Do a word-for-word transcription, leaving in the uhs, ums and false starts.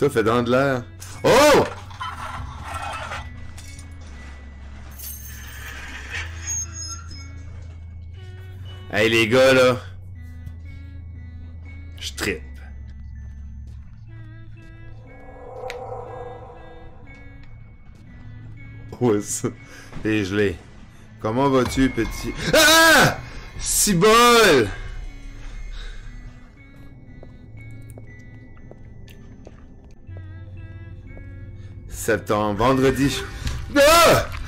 Toi, fais dans de l'air. Oh! Hey les gars là. Je trippe. Ouais, ça. T'es gelé. Comment vas-tu, petit? Ah! Cibole! Septembre, vendredi. Ah!